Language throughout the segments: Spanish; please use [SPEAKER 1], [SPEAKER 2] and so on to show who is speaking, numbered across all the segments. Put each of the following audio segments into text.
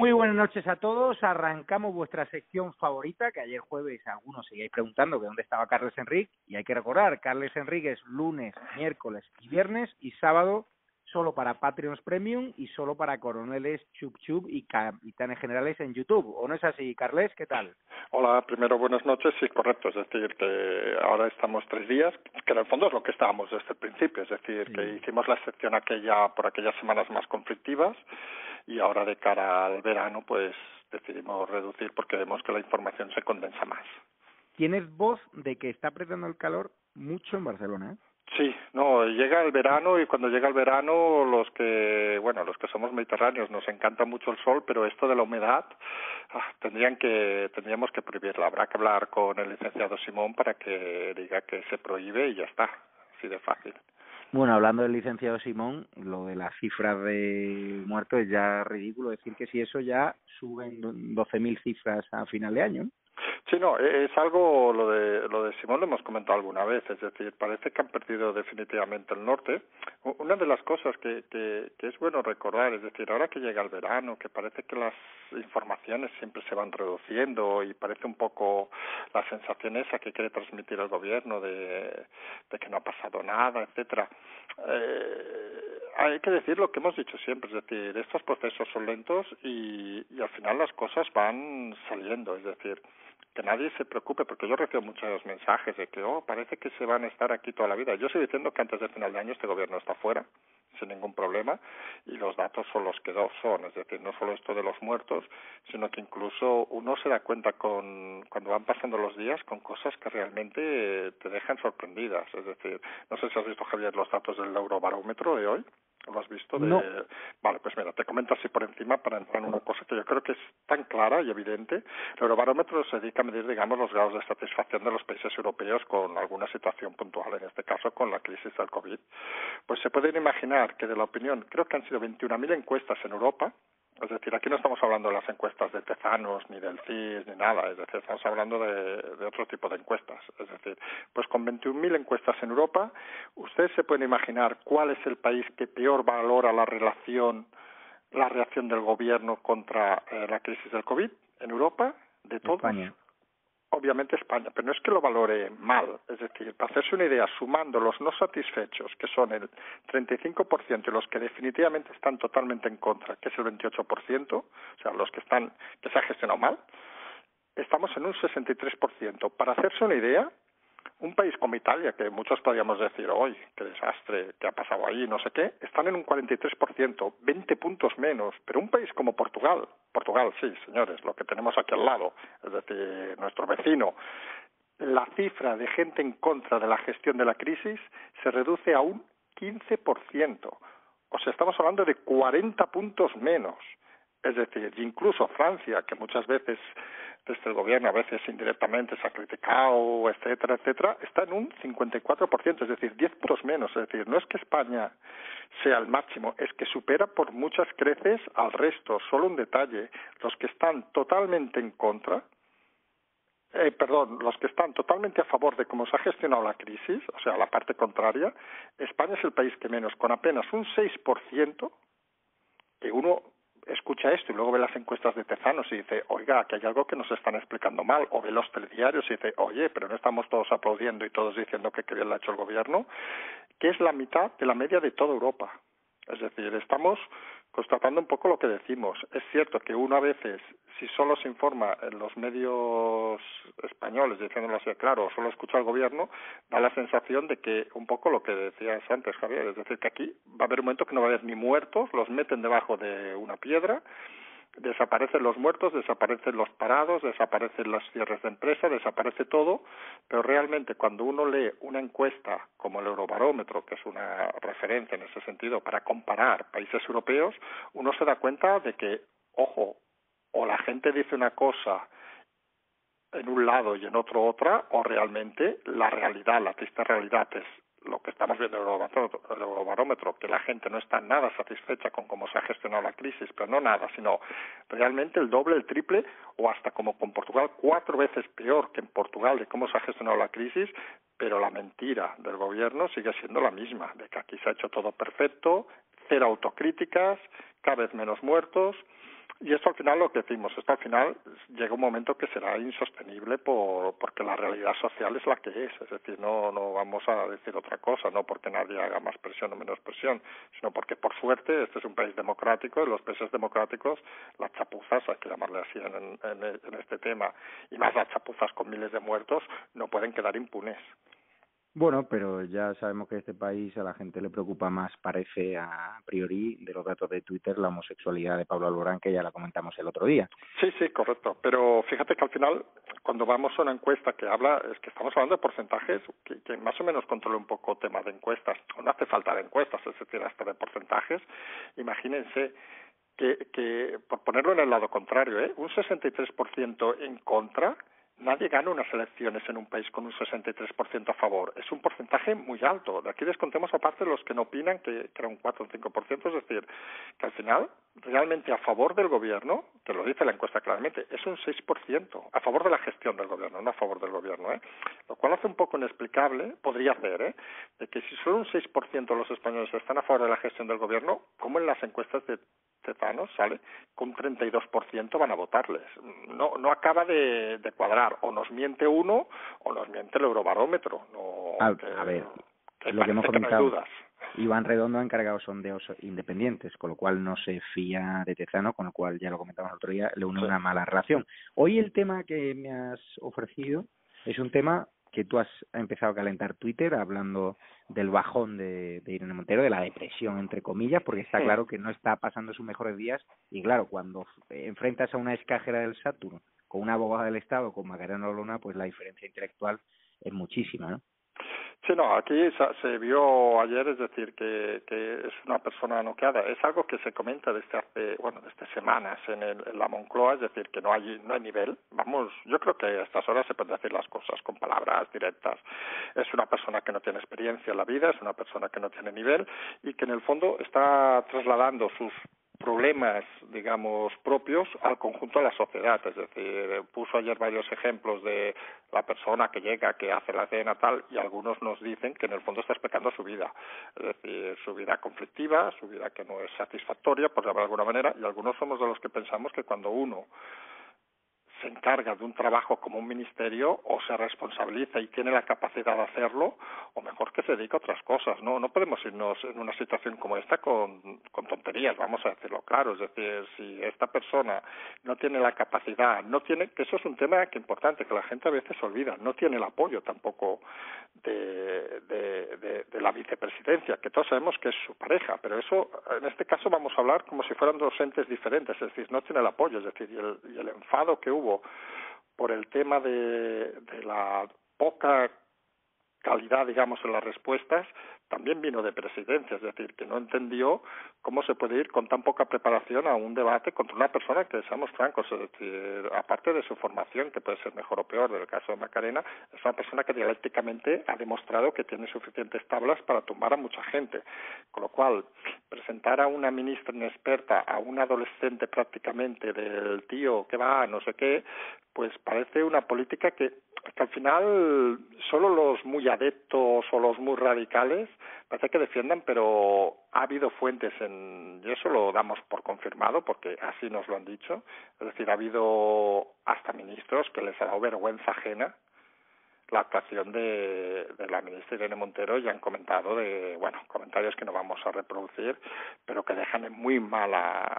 [SPEAKER 1] Muy buenas noches a todos. Arrancamos vuestra sección favorita, que ayer jueves algunos seguíais preguntando que dónde estaba Carles Enric, y hay que recordar, Carles Enric es lunes, miércoles y viernes, y sábado solo para Patreons Premium y solo para coroneles Chup Chup y capitanes generales en YouTube. ¿O no es así, Carles? ¿Qué tal?
[SPEAKER 2] Hola, primero buenas noches, sí, correcto, es decir, que ahora estamos 3 días, que en el fondo es lo que estábamos desde el principio, es decir,
[SPEAKER 1] Sí.
[SPEAKER 2] que hicimos la excepción aquella por aquellas semanas más conflictivas y ahora de cara al verano pues decidimos reducir porque vemos que la información se condensa más.
[SPEAKER 1] Tienes voz de que está apretando el calor mucho en Barcelona, ¿eh?
[SPEAKER 2] Sí, no, llega el verano y cuando llega el verano los que somos mediterráneos nos encanta mucho el sol, pero esto de la humedad tendríamos que prohibirla. Habrá que hablar con el licenciado Simón para que diga que se prohíbe y ya está, así de fácil.
[SPEAKER 1] Bueno, hablando del licenciado Simón, lo de las cifras de muertos es ya ridículo decir que si eso ya suben 12.000 cifras a final de año, ¿no?
[SPEAKER 2] Sí, no, es algo, lo de Simón lo hemos comentado alguna vez, es decir, parece que han perdido definitivamente el norte. Una de las cosas que es bueno recordar, es decir, ahora que llega el verano, que parece que las informaciones siempre se van reduciendo y parece un poco la sensación esa que quiere transmitir el gobierno de que no ha pasado nada, etcétera. Hay que decir lo que hemos dicho siempre, es decir, estos procesos son lentos y al final las cosas van saliendo, es decir, que nadie se preocupe, porque yo recibo muchos mensajes de que, parece que se van a estar aquí toda la vida. Yo estoy diciendo que antes de final de año este gobierno está fuera, sin ningún problema, y los datos son los que son, es decir, no solo esto de los muertos, sino que incluso uno se da cuenta cuando van pasando los días con cosas que realmente te dejan sorprendidas, es decir, no sé si has visto, Javier, los datos del Eurobarómetro de hoy. ¿Lo has visto?
[SPEAKER 1] No.
[SPEAKER 2] Vale, pues mira, te comento así por encima para entrar en una cosa que yo creo que es tan clara y evidente. El Eurobarómetro se dedica a medir, digamos, los grados de satisfacción de los países europeos con alguna situación puntual, en este caso con la crisis del COVID. Pues se pueden imaginar que de la opinión, creo que han sido 21.000 encuestas en Europa. Es decir, aquí no estamos hablando de las encuestas de Tezanos, ni del CIS, ni nada. Es decir, estamos hablando de otro tipo de encuestas. Es decir, pues con 21.000 encuestas en Europa, ustedes se pueden imaginar cuál es el país que peor valora la reacción del gobierno contra la crisis del COVID en Europa, de todos.
[SPEAKER 1] España.
[SPEAKER 2] Obviamente España, pero no es que lo valore mal, es decir, para hacerse una idea, sumando los no satisfechos, que son el 35%, y los que definitivamente están totalmente en contra, que es el 28%, o sea, los que se ha gestionado mal, estamos en un 63%. Para hacerse una idea, un país como Italia, que muchos podríamos decir, ¡ay, qué desastre, qué ha pasado ahí, no sé qué!, están en un 43%, 20 puntos menos. Pero un país como Portugal, sí, señores, lo que tenemos aquí al lado, es decir, nuestro vecino, la cifra de gente en contra de la gestión de la crisis se reduce a un 15%. O sea, estamos hablando de 40 puntos menos. Es decir, incluso Francia, que muchas veces desde el gobierno, a veces indirectamente se ha criticado, etcétera, etcétera, está en un 54%, es decir, 10 puntos menos. Es decir, no es que España sea el máximo, es que supera por muchas creces al resto. Solo un detalle, los que están totalmente en contra, los que están totalmente a favor de cómo se ha gestionado la crisis, o sea, la parte contraria, España es el país que menos, con apenas un 6%, que uno escucha esto y luego ve las encuestas de Tezanos y dice, oiga, que hay algo que nos están explicando mal, o ve los telediarios y dice, oye, pero no estamos todos aplaudiendo y todos diciendo que qué bien lo ha hecho el gobierno, que es la mitad de la media de toda Europa. Es decir, estamos constatando un poco lo que decimos. Es cierto que uno a veces, si solo se informa en los medios españoles, diciéndolo así claro, o solo escucha al gobierno, da la sensación de que un poco lo que decías antes, Javier, es decir, que aquí va a haber un momento que no va a haber ni muertos, los meten debajo de una piedra, desaparecen los muertos, desaparecen los parados, desaparecen los cierres de empresa, desaparece todo, pero realmente cuando uno lee una encuesta como el Eurobarómetro, que es una referencia en ese sentido para comparar países europeos, uno se da cuenta de que, ojo, o la gente dice una cosa en un lado y en otro otra, o realmente la realidad, la triste realidad es lo que estamos viendo en el Eurobarómetro, que la gente no está nada satisfecha con cómo se ha gestionado la crisis, pero no nada, sino realmente el doble, el triple, o hasta como con Portugal, 4 veces peor que en Portugal de cómo se ha gestionado la crisis, pero la mentira del gobierno sigue siendo la misma, de que aquí se ha hecho todo perfecto, cero autocríticas, cada vez menos muertos, Y esto al final lo que decimos, esto al final llega un momento que será insostenible porque la realidad social es la que es decir, no vamos a decir otra cosa, no porque nadie haga más presión o menos presión, sino porque por suerte este es un país democrático y los países democráticos, las chapuzas, hay que llamarle así en este tema, y más las chapuzas con miles de muertos, no pueden quedar impunes.
[SPEAKER 1] Bueno, pero ya sabemos que este país a la gente le preocupa más, parece a priori, de los datos de Twitter, la homosexualidad de Pablo Alborán, que ya la comentamos el otro día.
[SPEAKER 2] Sí, correcto. Pero fíjate que al final, cuando vamos a una encuesta que habla, es que estamos hablando de porcentajes que más o menos controla un poco temas de encuestas. No hace falta de encuestas, es decir, hasta de porcentajes. Imagínense que por ponerlo en el lado contrario, un 63% en contra. Nadie gana unas elecciones en un país con un 63% a favor. Es un porcentaje muy alto. De aquí descontemos aparte los que no opinan, que era un 4 o un 5%, es decir, que al final, realmente a favor del gobierno, que lo dice la encuesta claramente, es un 6%, a favor de la gestión del gobierno, no a favor del gobierno, Lo cual hace un poco inexplicable, podría ser, de que si solo un 6% de los españoles están a favor de la gestión del gobierno, ¿cómo en las encuestas de Tezanos sale con un 32% van a votarles? No acaba de cuadrar. O nos miente uno o nos miente el Eurobarómetro.
[SPEAKER 1] A ver, lo que hemos comentado,
[SPEAKER 2] no
[SPEAKER 1] Iván Redondo ha encargado sondeos independientes, con lo cual no se fía de Tezano, con lo cual ya lo comentamos el otro día, le une una mala relación. Hoy el tema que me has ofrecido es un tema que tú has empezado a calentar Twitter hablando del bajón de Irene Montero, de la depresión, entre comillas, porque está claro que no está pasando sus mejores días y claro, cuando enfrentas a una escájera del Saturno con una abogada del Estado, con Macarena Olona, pues la diferencia intelectual es muchísima, ¿no?
[SPEAKER 2] Sí, no, aquí se vio ayer, es decir, que es una persona noqueada. Es algo que se comenta desde semanas en la Moncloa, es decir, que no hay nivel. Vamos, yo creo que a estas horas se pueden decir las cosas con palabras directas. Es una persona que no tiene experiencia en la vida, es una persona que no tiene nivel y que en el fondo está trasladando sus problemas, digamos, propios al conjunto de la sociedad. Es decir, puso ayer varios ejemplos de la persona que llega, que hace la cena, tal, y algunos nos dicen que en el fondo está explicando su vida. Es decir, su vida conflictiva, su vida que no es satisfactoria, por llamarlo de alguna manera, y algunos somos de los que pensamos que cuando uno se encarga de un trabajo como un ministerio o se responsabiliza y tiene la capacidad de hacerlo, o mejor que se dedique a otras cosas. No podemos irnos en una situación como esta con tonterías, vamos a decirlo claro. Es decir, si esta persona no tiene la capacidad, no tiene, que eso es un tema que es importante, que la gente a veces olvida, no tiene el apoyo tampoco de la vicepresidencia, que todos sabemos que es su pareja, pero eso, en este caso vamos a hablar como si fueran dos entes diferentes, es decir, no tiene el apoyo, es decir, y el enfado que hubo por el tema de la poca calidad, digamos, en las respuestas, también vino de presidencia, es decir, que no entendió cómo se puede ir con tan poca preparación a un debate contra una persona que, seamos francos, es decir, aparte de su formación, que puede ser mejor o peor, del caso de Macarena, es una persona que dialécticamente ha demostrado que tiene suficientes tablas para tumbar a mucha gente. Con lo cual, presentar a una ministra inexperta, a un adolescente prácticamente del tío que va, no sé qué, pues parece una política que al final solo los muy adeptos o los muy radicales parece que defiendan, pero ha habido fuentes y eso lo damos por confirmado porque así nos lo han dicho, es decir, ha habido hasta ministros que les ha dado vergüenza ajena la actuación de la ministra Irene Montero y han comentado comentarios que no vamos a reproducir, pero que dejan en muy mala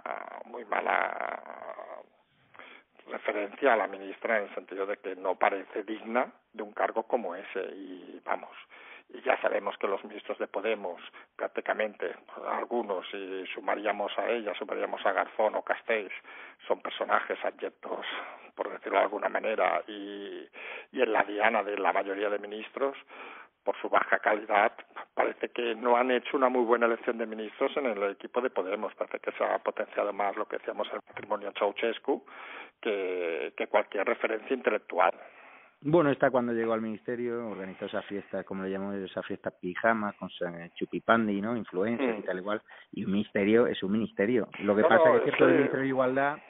[SPEAKER 2] referencia a la ministra en el sentido de que no parece digna de un cargo como ese y ya sabemos que los ministros de Podemos prácticamente algunos, y sumaríamos a Garzón o Castells, son personajes abyectos, por decirlo de alguna manera, y en la diana de la mayoría de ministros, por su baja calidad, parece que no han hecho una muy buena elección de ministros en el equipo de Podemos. Parece que se ha potenciado más lo que decíamos el patrimonio Ceausescu que cualquier referencia intelectual.
[SPEAKER 1] Bueno, esta cuando llegó al ministerio organizó esa fiesta, como le llamamos, esa fiesta pijama con chupipandi, ¿no? Influencers y tal igual. Y un ministerio es un ministerio. Lo que pasa es que el Ministerio de Igualdad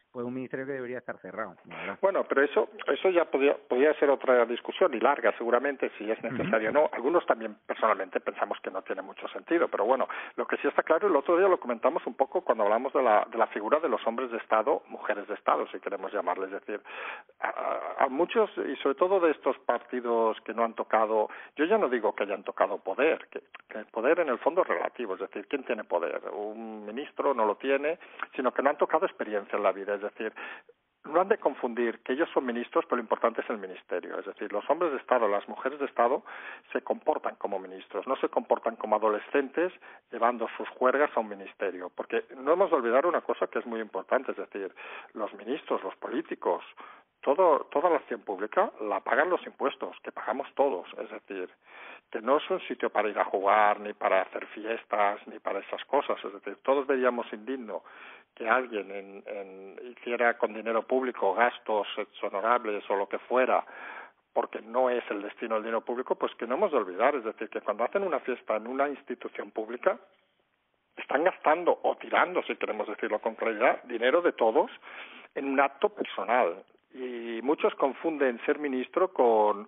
[SPEAKER 1] pues un ministerio que debería estar cerrado, la verdad.
[SPEAKER 2] Bueno, pero eso ya podría ser otra discusión y larga, seguramente, si es necesario o no. Algunos también, personalmente, pensamos que no tiene mucho sentido, pero bueno, lo que sí está claro, el otro día lo comentamos un poco cuando hablamos de la figura de los hombres de Estado, mujeres de Estado, si queremos llamarles, es decir, a muchos, y sobre todo de estos partidos que no han tocado, yo ya no digo que hayan tocado poder, que el poder en el fondo es relativo, es decir, ¿quién tiene poder? Un ministro no lo tiene, sino que no han tocado experiencia en la vida, es decir, no han de confundir que ellos son ministros, pero lo importante es el ministerio. Es decir, los hombres de Estado, las mujeres de Estado se comportan como ministros, no se comportan como adolescentes llevando sus juergas a un ministerio. Porque no hemos de olvidar una cosa que es muy importante, es decir, los ministros, los políticos, toda la acción pública la pagan los impuestos, que pagamos todos. Es decir, que no es un sitio para ir a jugar, ni para hacer fiestas, ni para esas cosas. Es decir, todos veríamos indigno que alguien hiciera con dinero público gastos exonerables o lo que fuera, porque no es el destino del dinero público, pues que no hemos de olvidar. Es decir, que cuando hacen una fiesta en una institución pública, están gastando o tirando, si queremos decirlo con claridad, dinero de todos en un acto personal. Y muchos confunden ser ministro con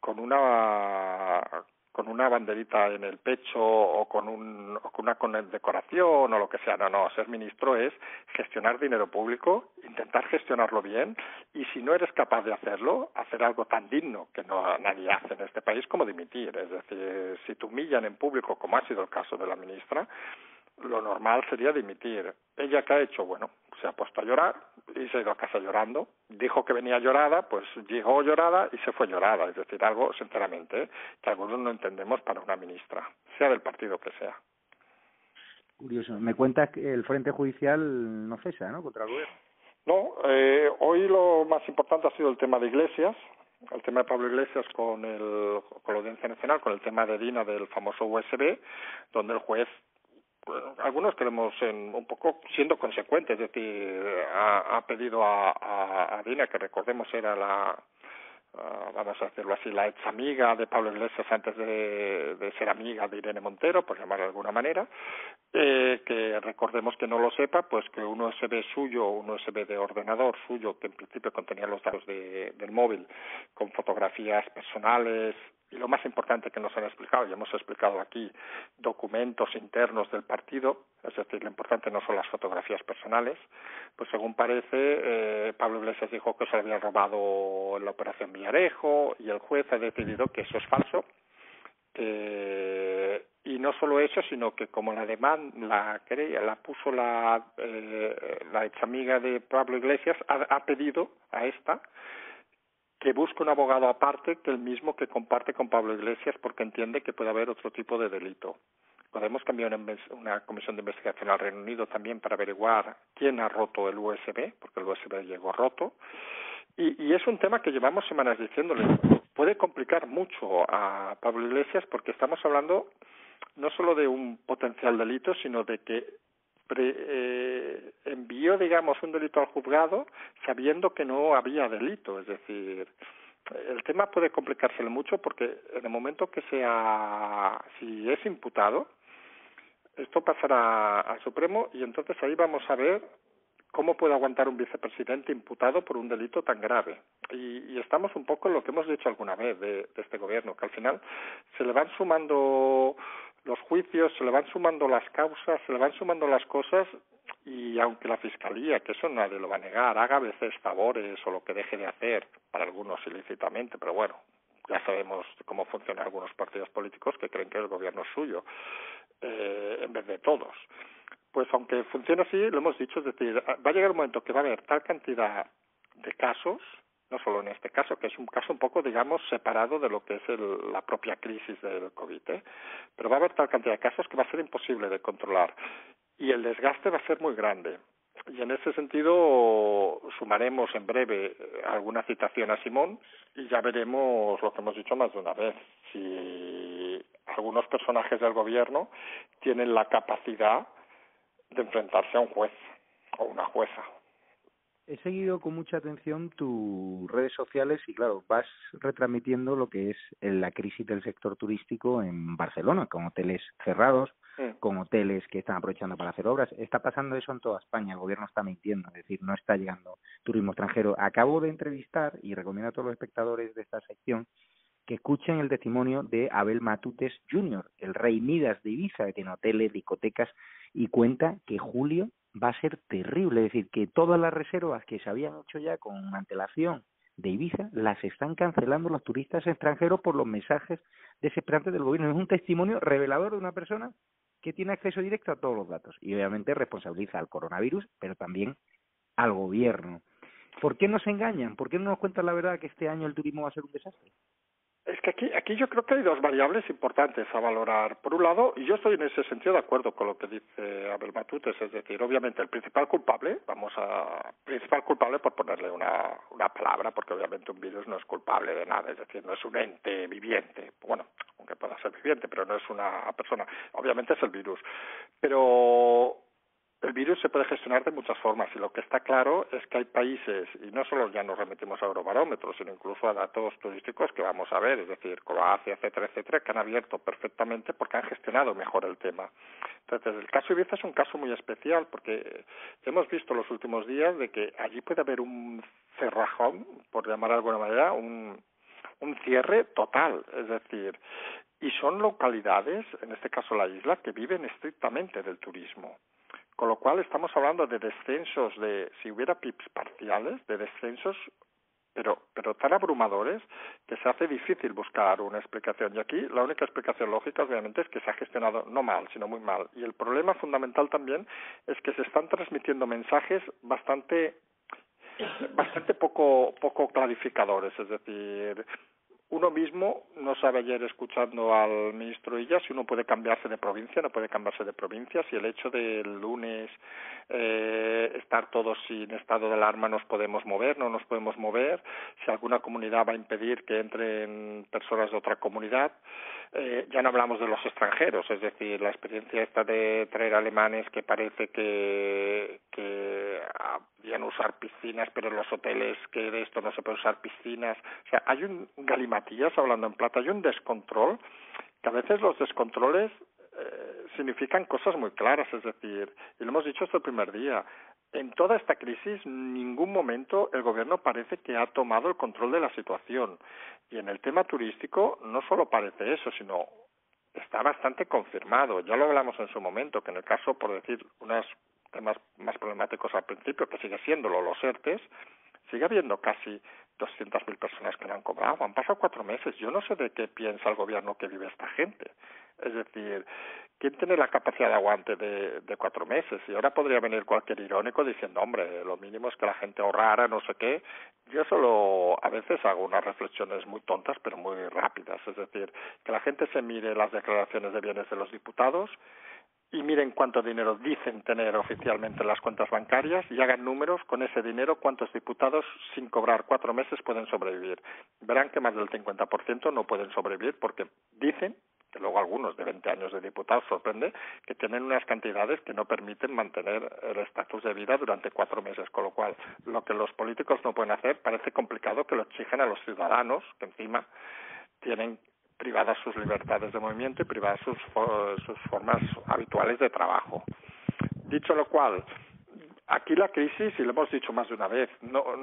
[SPEAKER 2] una banderita en el pecho o con una condecoración o lo que sea. No, ser ministro es gestionar dinero público, intentar gestionarlo bien, y si no eres capaz de hacerlo, hacer algo tan digno que nadie hace en este país como dimitir. Es decir, si te humillan en público, como ha sido el caso de la ministra, lo normal sería dimitir. ¿Ella qué ha hecho? Bueno, se ha puesto a llorar y se ha ido a casa llorando. Dijo que venía llorada, pues llegó llorada y se fue llorada. Es decir, algo, sinceramente, que algunos no entendemos para una ministra, sea del partido que sea.
[SPEAKER 1] Curioso. Me cuentas que el Frente Judicial no cesa, ¿no?, contra el gobierno.
[SPEAKER 2] No, hoy lo más importante ha sido el tema de Iglesias, el tema de Pablo Iglesias con la Audiencia Nacional, con el tema de Dina del famoso USB, donde el juez, bueno, algunos creemos un poco siendo consecuentes, es decir, ha pedido a Dina, que recordemos era vamos a decirlo así, la ex amiga de Pablo Iglesias antes de ser amiga de Irene Montero, por llamarlo de alguna manera, que recordemos, que no lo sepa, pues que un USB suyo, un USB de ordenador suyo, que en principio contenía los datos del móvil, con fotografías personales, y lo más importante que nos han explicado, y hemos explicado aquí, documentos internos del partido, es decir, lo importante no son las fotografías personales, pues según parece, Pablo Iglesias dijo que se lo había robado en la Operación Villarejo, y el juez ha decidido que eso es falso, y no solo eso, sino que como la querella la puso la ex amiga de Pablo Iglesias, ha pedido a esta que busque un abogado aparte que el mismo que comparte con Pablo Iglesias, porque entiende que puede haber otro tipo de delito. Podemos cambiar una comisión de investigación al Reino Unido también para averiguar quién ha roto el USB, porque el USB llegó roto. Y es un tema que llevamos semanas diciéndole. Puede complicar mucho a Pablo Iglesias, porque estamos hablando no solo de un potencial delito, sino de que envió, digamos, un delito al juzgado sabiendo que no había delito. Es decir, el tema puede complicársele mucho, porque en el momento que si es imputado, esto pasará al Supremo, y entonces ahí vamos a ver cómo puede aguantar un vicepresidente imputado por un delito tan grave. Y estamos un poco en lo que hemos dicho alguna vez de este gobierno, que al final se le van sumando los juicios, se le van sumando las causas, se le van sumando las cosas, y aunque la Fiscalía, que eso nadie lo va a negar, haga a veces favores o lo que deje de hacer, para algunos ilícitamente, pero bueno, ya sabemos cómo funcionan algunos partidos políticos que creen que el gobierno es suyo, en vez de todos. Pues aunque funcione así, lo hemos dicho, es decir, va a llegar un momento que va a haber tal cantidad de casos, no solo en este caso, que es un caso un poco, digamos, separado de lo que es la propia crisis del COVID, pero va a haber tal cantidad de casos que va a ser imposible de controlar, y el desgaste va a ser muy grande. Y en ese sentido sumaremos en breve alguna citación a Simón, y ya veremos lo que hemos dicho más de una vez, si algunos personajes del gobierno tienen la capacidad de enfrentarse a un juez o una jueza.
[SPEAKER 1] he seguido con mucha atención tus redes sociales y claro, vas retransmitiendo lo que es la crisis del sector turístico en Barcelona, con hoteles cerrados, con hoteles que están aprovechando para hacer obras. Está pasando eso en toda España, el gobierno está mintiendo, es decir, no está llegando turismo extranjero. Acabo de entrevistar, y recomiendo a todos los espectadores de esta sección, que escuchen el testimonio de Abel Matutes Jr., el rey Midas de Ibiza, que tiene hoteles, discotecas, y cuenta que julio va a ser terrible, es decir, que todas las reservas que se habían hecho ya con antelación de Ibiza las están cancelando los turistas extranjeros por los mensajes desesperantes del gobierno. Es un testimonio revelador de una persona que tiene acceso directo a todos los datos y obviamente responsabiliza al coronavirus, pero también al gobierno. ¿Por qué nos engañan? ¿Por qué no nos cuentan la verdad que este año el turismo va a ser un desastre?
[SPEAKER 2] Es que aquí yo creo que hay dos variables importantes a valorar. Por un lado, y yo estoy en ese sentido de acuerdo con lo que dice Abel Matutes, es decir, obviamente el principal culpable por ponerle una palabra, porque obviamente un virus no es culpable de nada, es decir, no es un ente viviente, bueno, aunque pueda ser viviente, pero no es una persona, obviamente es el virus. Pero el virus se puede gestionar de muchas formas y lo que está claro es que hay países, y no solo ya nos remitimos a Eurobarómetro, sino incluso a datos turísticos que vamos a ver, es decir, Croacia, etcétera, que han abierto perfectamente porque han gestionado mejor el tema. Entonces, el caso Ibiza es un caso muy especial porque hemos visto los últimos días de que allí puede haber un cerrajón, por llamar de alguna manera, un cierre total, es decir, y son localidades, en este caso la isla, que viven estrictamente del turismo. Con lo cual estamos hablando de descensos si hubiera PIBs parciales, de descensos, pero tan abrumadores que se hace difícil buscar una explicación. Y aquí la única explicación lógica, obviamente, es que se ha gestionado no mal, sino muy mal. Y el problema fundamental también es que se están transmitiendo mensajes bastante poco clarificadores, es decir, uno mismo no sabe ayer escuchando al ministro Illa si uno puede cambiarse de provincia, no puede cambiarse de provincia, si el hecho del lunes estar todos sin estado de alarma nos podemos mover, no nos podemos mover, si alguna comunidad va a impedir que entren personas de otra comunidad. Ya no hablamos de los extranjeros, es decir, la experiencia esta de traer alemanes que parece que podían usar piscinas, pero en los hoteles que de esto no se puede usar piscinas. O sea, hay un galimatías, hablando en plata, hay un descontrol, que a veces los descontroles significan cosas muy claras, es decir, y lo hemos dicho desde el primer día, en toda esta crisis, en ningún momento el gobierno parece que ha tomado el control de la situación. Y en el tema turístico no solo parece eso, sino está bastante confirmado. Ya lo hablamos en su momento, que en el caso, por decir, unos temas más problemáticos al principio, que sigue siéndolo, los ERTES, sigue habiendo casi 200.000 personas que no han cobrado. Han pasado 4 meses. Yo no sé de qué piensa el gobierno que vive esta gente. Es decir, ¿quién tiene la capacidad de aguante de 4 meses? Y ahora podría venir cualquier irónico diciendo, hombre, lo mínimo es que la gente ahorrara, no sé qué. Yo solo a veces hago unas reflexiones muy tontas, pero muy rápidas. Es decir, que la gente se mire las declaraciones de bienes de los diputados y miren cuánto dinero dicen tener oficialmente en las cuentas bancarias y hagan números con ese dinero, cuántos diputados sin cobrar 4 meses pueden sobrevivir. Verán que más del 50% no pueden sobrevivir porque dicen, que luego algunos de 20 años de diputados sorprende, que tienen unas cantidades que no permiten mantener el estatus de vida durante 4 meses, con lo cual lo que los políticos no pueden hacer parece complicado que lo exigen a los ciudadanos, que encima tienen privadas sus libertades de movimiento y privadas sus formas habituales de trabajo. Dicho lo cual, aquí la crisis, y lo hemos dicho más de una vez,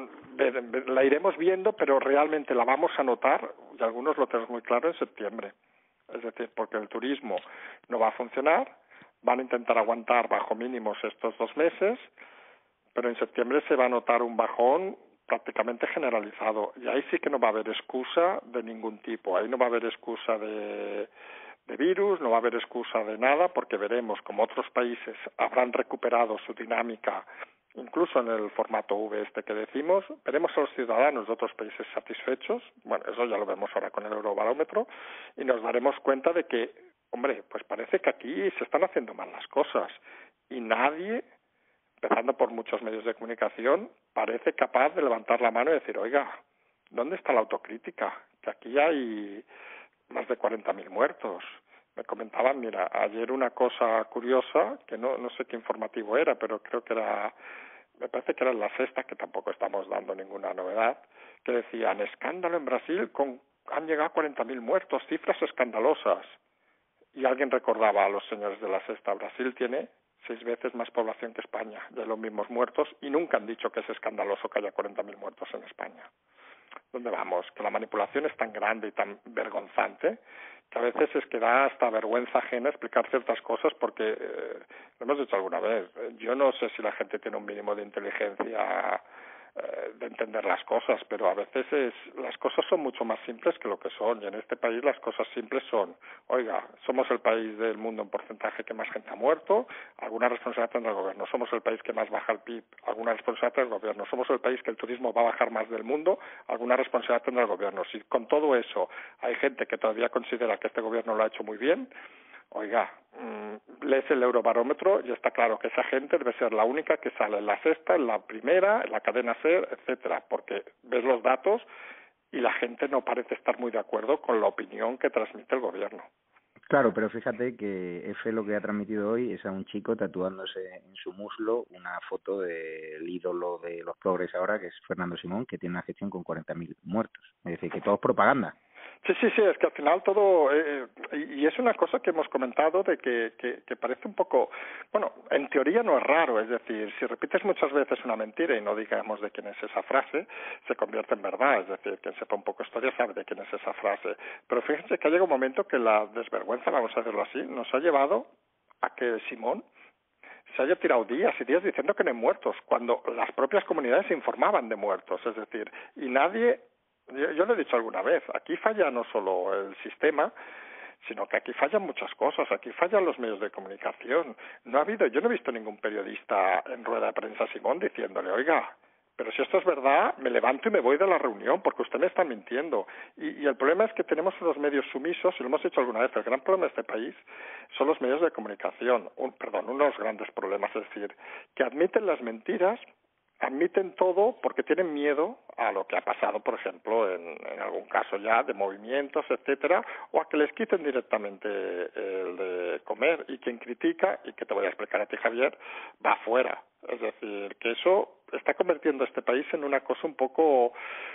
[SPEAKER 2] la iremos viendo, pero realmente la vamos a notar, y algunos lo tenemos muy claro, en septiembre. Es decir, porque el turismo no va a funcionar, van a intentar aguantar bajo mínimos estos 2 meses, pero en septiembre se va a notar un bajón prácticamente generalizado. Y ahí sí que no va a haber excusa de ningún tipo. Ahí no va a haber excusa de virus, no va a haber excusa de nada, porque veremos como otros países habrán recuperado su dinámica, incluso en el formato V que decimos. Veremos a los ciudadanos de otros países satisfechos. Bueno, eso ya lo vemos ahora con el Eurobarómetro, y nos daremos cuenta de que, hombre, pues parece que aquí se están haciendo mal las cosas. Y nadie, empezando por muchos medios de comunicación, parece capaz de levantar la mano y decir, oiga, ¿dónde está la autocrítica? Que aquí hay más de 40.000 muertos. Me comentaban, mira, ayer una cosa curiosa, que no sé qué informativo era, pero creo que era me parece que era en La Sexta, que tampoco estamos dando ninguna novedad, que decían, escándalo en Brasil, han llegado a 40.000 muertos, cifras escandalosas. Y alguien recordaba a los señores de La Sexta, Brasil tiene 6 veces más población que España, de los mismos muertos, y nunca han dicho que es escandaloso que haya 40.000 muertos en España. ¿Dónde vamos? Que la manipulación es tan grande y tan vergonzante que a veces es que da hasta vergüenza ajena explicar ciertas cosas porque, lo hemos dicho alguna vez, yo no sé si la gente tiene un mínimo de inteligencia de entender las cosas, pero a veces las cosas son mucho más simples que lo que son, y en este país las cosas simples son, oiga, somos el país del mundo en porcentaje que más gente ha muerto, alguna responsabilidad tendrá el gobierno, somos el país que más baja el PIB, alguna responsabilidad tendrá el gobierno, somos el país que el turismo va a bajar más del mundo, alguna responsabilidad tendrá el gobierno. Si con todo eso hay gente que todavía considera que este gobierno lo ha hecho muy bien, oiga, lees el Eurobarómetro y está claro que esa gente debe ser la única que sale en La Sexta, en La Primera, en la cadena SER, etcétera, porque ves los datos y la gente no parece estar muy de acuerdo con la opinión que transmite el gobierno.
[SPEAKER 1] Claro, pero fíjate que F lo que ha transmitido hoy es a un chico tatuándose en su muslo una foto del ídolo de los progres ahora, que es Fernando Simón, que tiene una gestión con 40.000 muertos. Es decir, que todo es propaganda.
[SPEAKER 2] Sí, es que al final todo, y es una cosa que hemos comentado de que parece un poco, bueno, en teoría no es raro, es decir, si repites muchas veces una mentira y no digamos de quién es esa frase, se convierte en verdad, es decir, quien sepa un poco historia sabe de quién es esa frase. Pero fíjense que ha llegado un momento que la desvergüenza, vamos a decirlo así, nos ha llevado a que Simón se haya tirado días y días diciendo que no hay muertos, cuando las propias comunidades informaban de muertos, es decir, y nadie. Yo lo he dicho alguna vez, aquí falla no solo el sistema, sino que aquí fallan muchas cosas, aquí fallan los medios de comunicación. Yo no he visto ningún periodista en rueda de prensa Simón diciéndole, oiga, pero si esto es verdad, me levanto y me voy de la reunión porque usted me está mintiendo. Y el problema es que tenemos unos medios sumisos, y lo hemos dicho alguna vez, el gran problema de este país son los medios de comunicación, unos grandes problemas, es decir, que admiten las mentiras, admiten todo porque tienen miedo a lo que ha pasado, por ejemplo, en algún caso ya de movimientos, etcétera, o a que les quiten directamente el de comer. Y quien critica, y que te voy a explicar a ti, Javier, va afuera. Es decir, que eso está convirtiendo a este país en una cosa un poco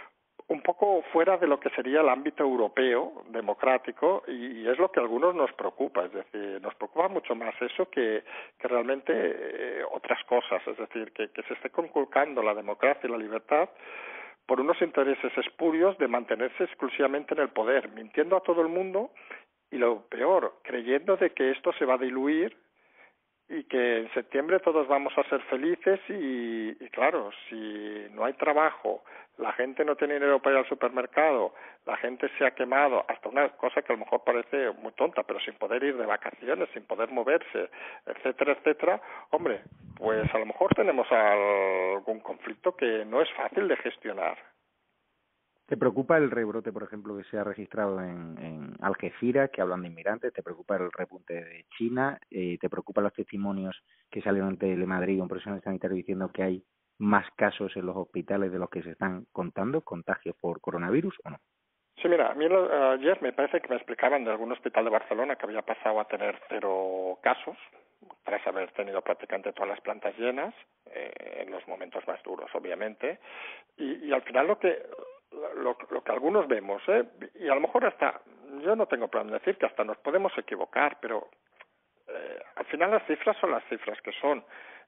[SPEAKER 2] fuera de lo que sería el ámbito europeo democrático, y es lo que a algunos nos preocupa, es decir, nos preocupa mucho más eso que realmente otras cosas, es decir, que se esté conculcando la democracia y la libertad por unos intereses espurios de mantenerse exclusivamente en el poder, mintiendo a todo el mundo y, lo peor, creyendo de que esto se va a diluir y que en septiembre todos vamos a ser felices y claro, si no hay trabajo, la gente no tiene dinero para ir al supermercado, la gente se ha quemado, hasta una cosa que a lo mejor parece muy tonta, pero sin poder ir de vacaciones, sin poder moverse, etcétera, etcétera, hombre, pues a lo mejor tenemos algún conflicto que no es fácil de gestionar.
[SPEAKER 1] ¿Te preocupa el rebrote, por ejemplo, que se ha registrado en Algeciras, que hablan de inmigrantes? ¿Te preocupa el repunte de China? ¿Te preocupan los testimonios que salieron en Telemadrid un profesional sanitario diciendo que hay más casos en los hospitales de los que se están contando, contagios por coronavirus o no?
[SPEAKER 2] Sí, mira, a mí ayer me parece que me explicaban de algún hospital de Barcelona que había pasado a tener 0 casos, tras haber tenido prácticamente todas las plantas llenas, en los momentos más duros, obviamente, y al final lo que algunos vemos, y a lo mejor hasta, yo no tengo problema de decir que hasta nos podemos equivocar, pero al final las cifras son las cifras que son,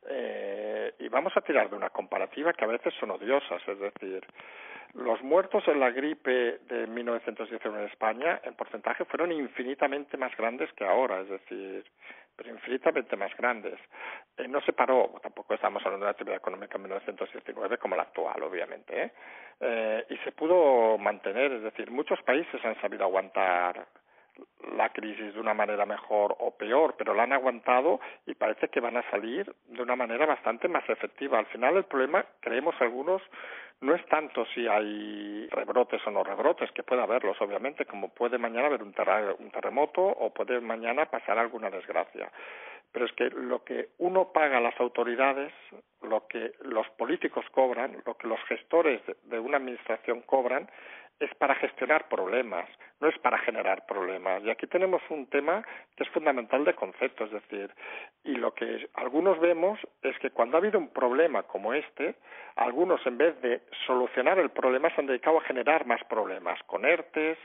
[SPEAKER 2] y vamos a tirar de una comparativa que a veces son odiosas, es decir, los muertos en la gripe de 1919 en España, en porcentaje, fueron infinitamente más grandes que ahora, es decir, pero infinitamente más grandes. No se paró, tampoco estamos hablando de la actividad económica en 1919 como la actual, obviamente, y se pudo mantener, es decir, muchos países han sabido aguantar la crisis de una manera mejor o peor, pero la han aguantado y parece que van a salir de una manera bastante más efectiva. Al final el problema, creemos algunos, no es tanto si hay rebrotes o no rebrotes, que puede haberlos obviamente, como puede mañana haber un terremoto o puede mañana pasar alguna desgracia. Pero es que lo que uno paga a las autoridades, lo que los políticos cobran, lo que los gestores de una administración cobran, es para gestionar problemas, no es para generar problemas. Y aquí tenemos un tema que es fundamental de concepto, es decir, Y lo que algunos vemos es que cuando ha habido un problema como este, algunos en vez de solucionar el problema se han dedicado a generar más problemas, con ERTES,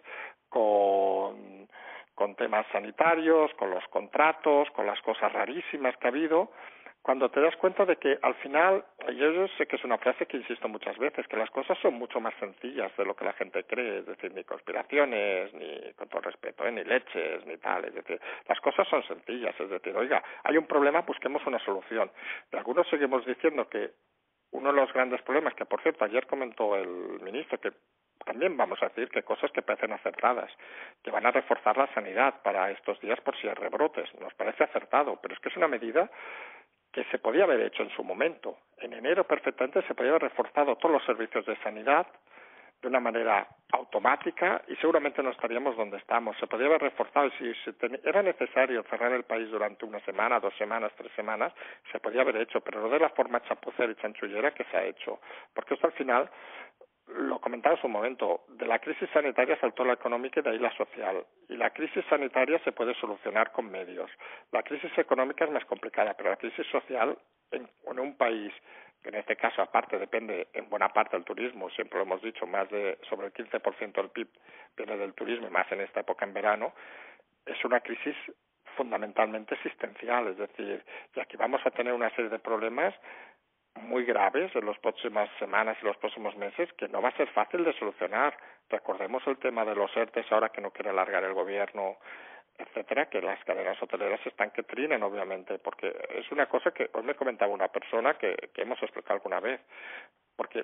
[SPEAKER 2] con temas sanitarios, con los contratos, con las cosas rarísimas que ha habido, cuando te das cuenta de que al final, yo sé que es una frase que insisto muchas veces, que las cosas son mucho más sencillas de lo que la gente cree, es decir, ni conspiraciones, ni, con todo respeto, ni leches, ni tal, es decir, las cosas son sencillas, es decir, oiga, hay un problema, busquemos una solución. Y algunos seguimos diciendo que uno de los grandes problemas, que por cierto ayer comentó el ministro, que también vamos a decir que cosas que parecen acertadas, que van a reforzar la sanidad para estos días por si hay rebrotes, nos parece acertado, pero es que es una medida que se podía haber hecho en su momento. En enero perfectamente se podía haber reforzado todos los servicios de sanidad de una manera automática y seguramente no estaríamos donde estamos. Se podía haber reforzado y si era necesario cerrar el país durante una semana, 2 semanas, 3 semanas, se podía haber hecho, pero no de la forma chapucera y chanchullera que se ha hecho. Porque esto al final, lo comentaba en su momento, de la crisis sanitaria saltó la económica y de ahí la social. Y la crisis sanitaria se puede solucionar con medios. La crisis económica es más complicada, pero la crisis social en un país que en este caso aparte depende en buena parte del turismo, siempre lo hemos dicho, sobre el 15% del PIB viene del turismo y más en esta época en verano, es una crisis fundamentalmente existencial, es decir, y aquí vamos a tener una serie de problemas muy graves en las próximas semanas y los próximos meses que no va a ser fácil de solucionar. Recordemos el tema de los ERTES ahora que no quiere alargar el gobierno, etcétera, que las cadenas hoteleras están que trinen, obviamente, porque es una cosa que hoy me comentaba una persona que hemos explicado alguna vez, porque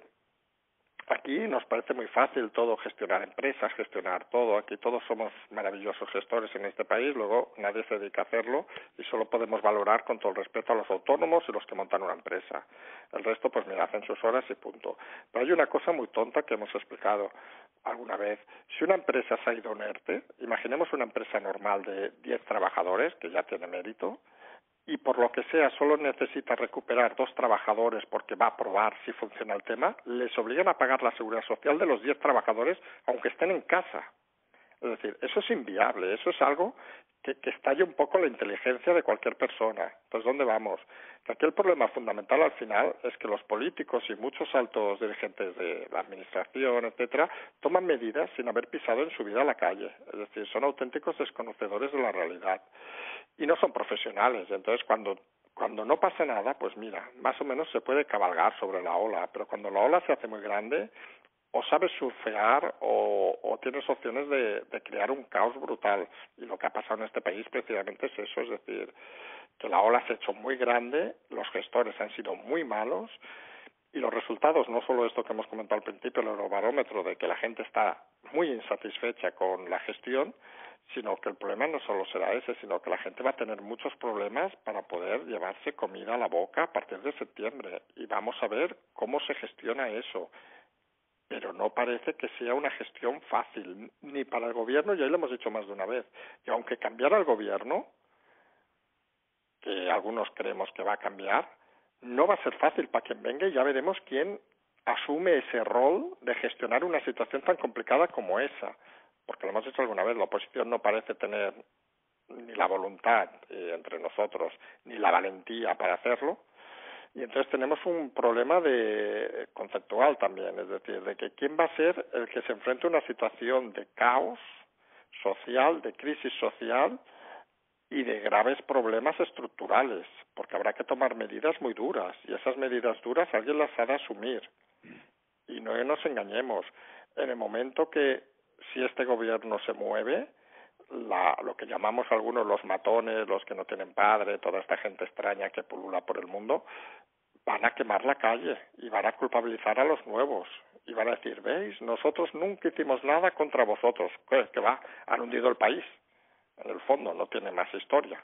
[SPEAKER 2] aquí nos parece muy fácil todo, gestionar empresas, gestionar todo. Aquí todos somos maravillosos gestores en este país, luego nadie se dedica a hacerlo y solo podemos valorar con todo el respeto a los autónomos y los que montan una empresa. El resto, pues mira, hacen sus horas y punto. Pero hay una cosa muy tonta que hemos explicado alguna vez. Si una empresa se ha ido a un ERTE, imaginemos una empresa normal de 10 trabajadores, que ya tiene mérito, y por lo que sea solo necesita recuperar 2 trabajadores porque va a probar si funciona el tema, les obligan a pagar la seguridad social de los 10 trabajadores aunque estén en casa. Es decir, eso es inviable, eso es algo que estalle un poco la inteligencia de cualquier persona. Entonces, ¿dónde vamos? Que aquí el problema fundamental al final es que los políticos y muchos altos dirigentes de la administración, etcétera, toman medidas sin haber pisado en su vida la calle. Es decir, son auténticos desconocedores de la realidad y no son profesionales. Entonces, cuando no pasa nada, pues mira, más o menos se puede cabalgar sobre la ola, pero cuando la ola se hace muy grande, o sabes surfear o tienes opciones de crear un caos brutal. Y lo que ha pasado en este país precisamente es eso, es decir, que la ola se ha hecho muy grande, los gestores han sido muy malos y los resultados, no solo esto que hemos comentado al principio, el Eurobarómetro, de que la gente está muy insatisfecha con la gestión, sino que el problema no solo será ese, sino que la gente va a tener muchos problemas para poder llevarse comida a la boca a partir de septiembre. Y vamos a ver cómo se gestiona eso. Pero no parece que sea una gestión fácil, ni para el gobierno, y ahí lo hemos dicho más de una vez. Y aunque cambiara el gobierno, que algunos creemos que va a cambiar, no va a ser fácil para quien venga y ya veremos quién asume ese rol de gestionar una situación tan complicada como esa. Porque lo hemos dicho alguna vez, la oposición no parece tener ni la voluntad entre nosotros, ni la valentía para hacerlo. Y entonces tenemos un problema conceptual también, es decir, de que quién va a ser el que se enfrente a una situación de caos social, de crisis social y de graves problemas estructurales, porque habrá que tomar medidas muy duras y esas medidas duras alguien las ha de asumir. Y no nos engañemos, en el momento que si este gobierno se mueve, lo que llamamos algunos los matones, los que no tienen padre, toda esta gente extraña que pulula por el mundo, van a quemar la calle y van a culpabilizar a los nuevos y van a decir, ¿veis? Nosotros nunca hicimos nada contra vosotros. ¿Qué va? Han hundido el país. En el fondo no tiene más historia.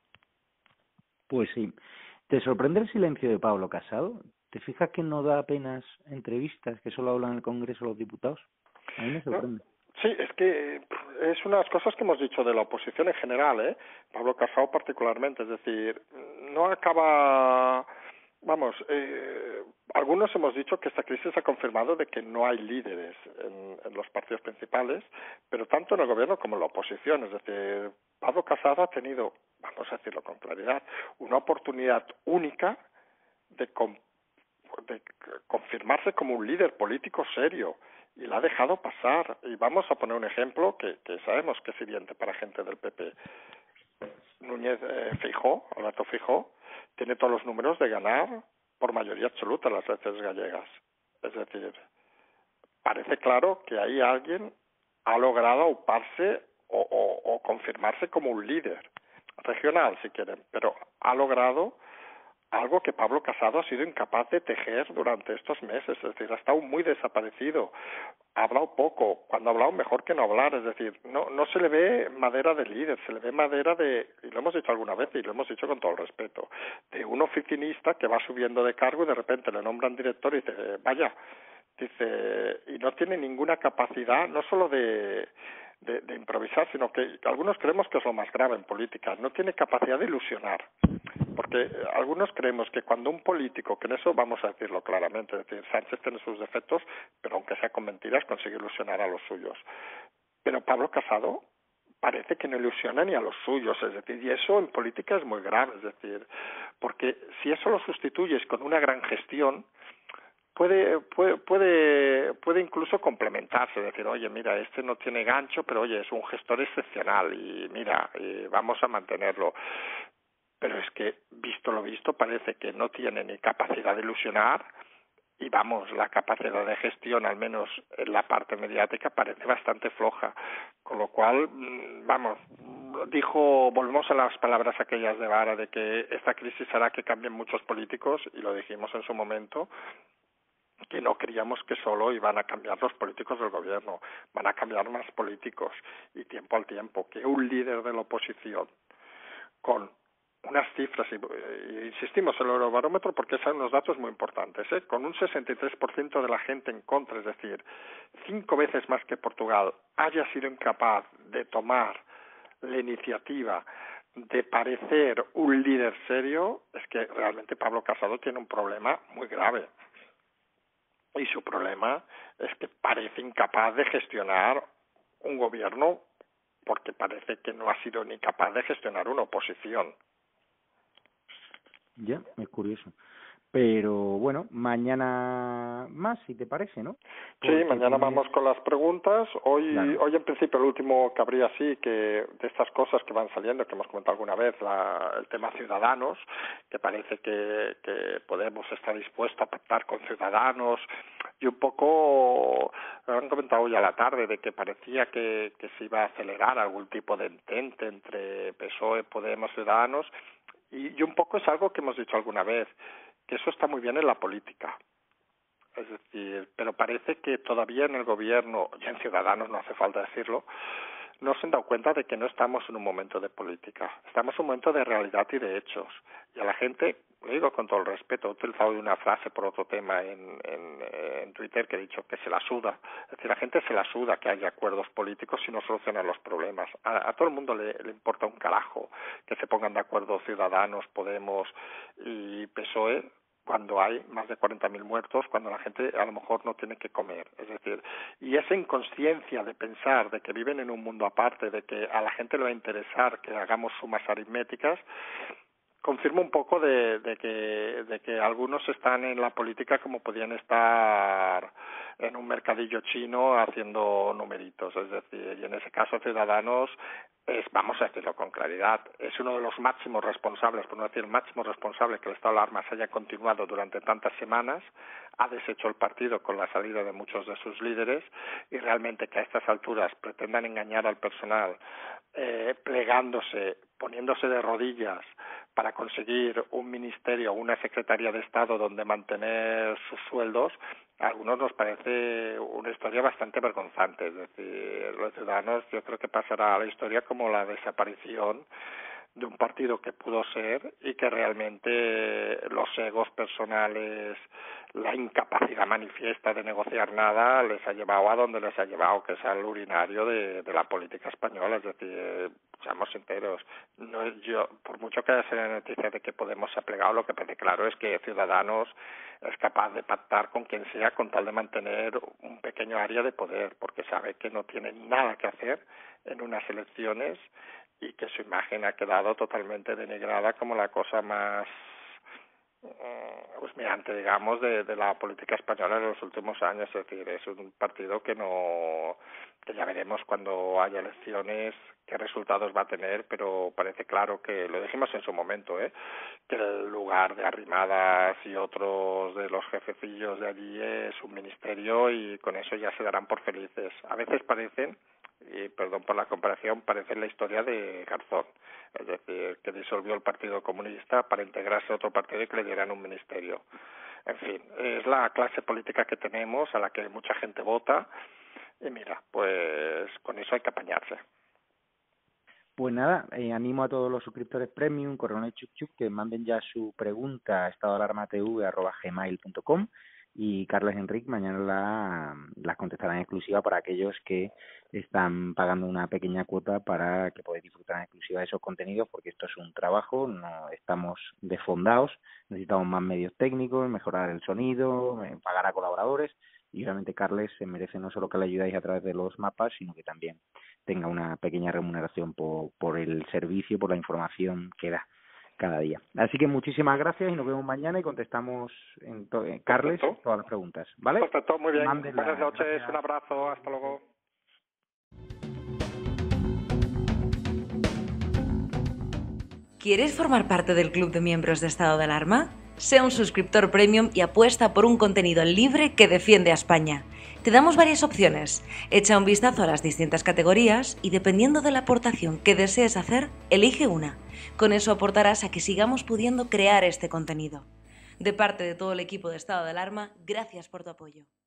[SPEAKER 1] Pues sí. ¿Te sorprende el silencio de Pablo Casado? ¿Te fijas que no da apenas entrevistas, que solo hablan en el Congreso los diputados? A mí me sorprende.
[SPEAKER 2] ¿No? Sí, es que es unas cosas que hemos dicho de la oposición en general, Pablo Casado particularmente, es decir, no acaba... Vamos, algunos hemos dicho que esta crisis ha confirmado de que no hay líderes en los partidos principales, pero tanto en el gobierno como en la oposición. Es decir, Pablo Casado ha tenido vamos a decirlo con claridad, una oportunidad única de confirmarse como un líder político serio, y la ha dejado pasar. Y vamos a poner un ejemplo que sabemos que es evidente para gente del PP. Alberto Feijóo, tiene todos los números de ganar por mayoría absoluta en las elecciones gallegas. Es decir, parece claro que ahí alguien ha logrado auparse o confirmarse como un líder regional, si quieren, pero ha logrado algo que Pablo Casado ha sido incapaz de tejer durante estos meses. Es decir, ha estado muy desaparecido, ha hablado poco, cuando ha hablado mejor que no hablar. Es decir, no se le ve madera de líder, se le ve madera de, y lo hemos dicho alguna vez y lo hemos dicho con todo el respeto, de un oficinista que va subiendo de cargo y de repente le nombran director y dice, vaya, y no tiene ninguna capacidad, no solo de improvisar, sino que algunos creemos que es lo más grave en política, no tiene capacidad de ilusionar. Porque algunos creemos que cuando un político, que en eso vamos a decirlo claramente, es decir, Sánchez tiene sus defectos, pero aunque sea con mentiras, consigue ilusionar a los suyos. Pero Pablo Casado parece que no ilusiona ni a los suyos, es decir, y eso en política es muy grave, es decir, porque si eso lo sustituyes con una gran gestión, puede incluso complementarse, decir, oye, mira, este no tiene gancho, pero oye, es un gestor excepcional y mira, vamos a mantenerlo. Pero es que, visto lo visto, parece que no tiene ni capacidad de ilusionar y, vamos, la capacidad de gestión, al menos en la parte mediática, parece bastante floja. Con lo cual, vamos, volvemos a las palabras aquellas de Vara de que esta crisis hará que cambien muchos políticos, y lo dijimos en su momento, que no creíamos que solo iban a cambiar los políticos del gobierno, van a cambiar más políticos, y tiempo al tiempo, que un líder de la oposición con unas cifras, y insistimos en el Eurobarómetro porque son unos datos muy importantes, con un 63% de la gente en contra, es decir, 5 veces más que Portugal, haya sido incapaz de tomar la iniciativa de parecer un líder serio, es que realmente Pablo Casado tiene un problema muy grave. Y su problema es que parece incapaz de gestionar un gobierno, porque parece que no ha sido ni capaz de gestionar una oposición.
[SPEAKER 1] Ya, es curioso. Pero bueno, mañana más, si te parece, ¿no?
[SPEAKER 2] Porque sí, mañana vamos con las preguntas. Hoy en principio el último que habría así, que de estas cosas que van saliendo, que hemos comentado alguna vez, el tema Ciudadanos, que parece que Podemos estar dispuesto a pactar con Ciudadanos, y un poco, lo han comentado hoy a la tarde, de que parecía que se iba a acelerar algún tipo de entente entre PSOE, Podemos, Ciudadanos, y un poco es algo que hemos dicho alguna vez, que eso está muy bien en la política. Es decir, pero parece que todavía en el gobierno, y en Ciudadanos no hace falta decirlo, no se han dado cuenta de que no estamos en un momento de política, estamos en un momento de realidad y de hechos. Y a la gente, lo digo con todo el respeto, he utilizado una frase por otro tema en Twitter que he dicho que se la suda. Es decir, la gente se la suda que haya acuerdos políticos si no solucionan los problemas. A todo el mundo le importa un carajo que se pongan de acuerdo Ciudadanos, Podemos y PSOE, cuando hay más de 40.000 muertos, cuando la gente a lo mejor no tiene que comer. Es decir, y esa inconsciencia de pensar de que viven en un mundo aparte, de que a la gente le va a interesar que hagamos sumas aritméticas, confirma un poco de que algunos están en la política como podían estar en un mercadillo chino haciendo numeritos. Es decir, y en ese caso Ciudadanos vamos a decirlo con claridad, es uno de los máximos responsables, por no decir el máximo responsable, que el estado de alarma se haya continuado durante tantas semanas, ha deshecho el partido con la salida de muchos de sus líderes, y realmente que a estas alturas pretendan engañar al personal, plegándose, poniéndose de rodillas para conseguir un ministerio o una secretaría de Estado donde mantener sus sueldos, a algunos nos parece una historia bastante vergonzante. Es decir, los Ciudadanos yo creo que pasará a la historia como la desaparición de un partido que pudo ser, y que realmente los egos personales, la incapacidad manifiesta de negociar nada, les ha llevado a donde les ha llevado, que es al urinario de la política española. Es decir, seamos sinceros, por mucho que haya la noticia de que Podemos se ha plegado, lo que parece claro es que Ciudadanos es capaz de pactar con quien sea con tal de mantener un pequeño área de poder, porque sabe que no tiene nada que hacer en unas elecciones, y que su imagen ha quedado totalmente denigrada como la cosa más mirante, digamos, de la política española en los últimos años. Es decir, es un partido que ya veremos cuando haya elecciones qué resultados va a tener, pero parece claro que, lo dijimos en su momento, que el lugar de Arrimadas y otros de los jefecillos de allí es un ministerio y con eso ya se darán por felices. A veces parecen, y perdón por la comparación, parece la historia de Garzón, es decir, que disolvió el Partido Comunista para integrarse a otro partido y que le dieran un ministerio. En fin, es la clase política que tenemos, a la que mucha gente vota, y mira, pues con eso hay que apañarse.
[SPEAKER 1] Pues nada, animo a todos los suscriptores premium, Coronel Chuc Chuc, que manden ya su pregunta a estadoalarmatv@gmail.com y Carles Enric mañana las contestará en exclusiva para aquellos que están pagando una pequeña cuota para que podáis disfrutar en exclusiva de esos contenidos, porque esto es un trabajo, no estamos desfondados, necesitamos más medios técnicos, mejorar el sonido, pagar a colaboradores, y obviamente Carles se merece no solo que le ayudáis a través de los mapas, sino que también tenga una pequeña remuneración por el servicio, por la información que da cada día. Así que muchísimas gracias y nos vemos mañana y contestamos, Carles, todas las preguntas, ¿vale?
[SPEAKER 2] Perfecto, muy bien.
[SPEAKER 1] Mándenla.
[SPEAKER 2] Buenas noches,
[SPEAKER 1] Gracias.
[SPEAKER 2] un abrazo, hasta luego.
[SPEAKER 3] ¿Quieres formar parte del club de miembros de Estado de Alarma? Sea un suscriptor premium y apuesta por un contenido libre que defiende a España. Te damos varias opciones. Echa un vistazo a las distintas categorías y dependiendo de la aportación que desees hacer, elige una. Con eso aportarás a que sigamos pudiendo crear este contenido. De parte de todo el equipo de Estado de Alarma, gracias por tu apoyo.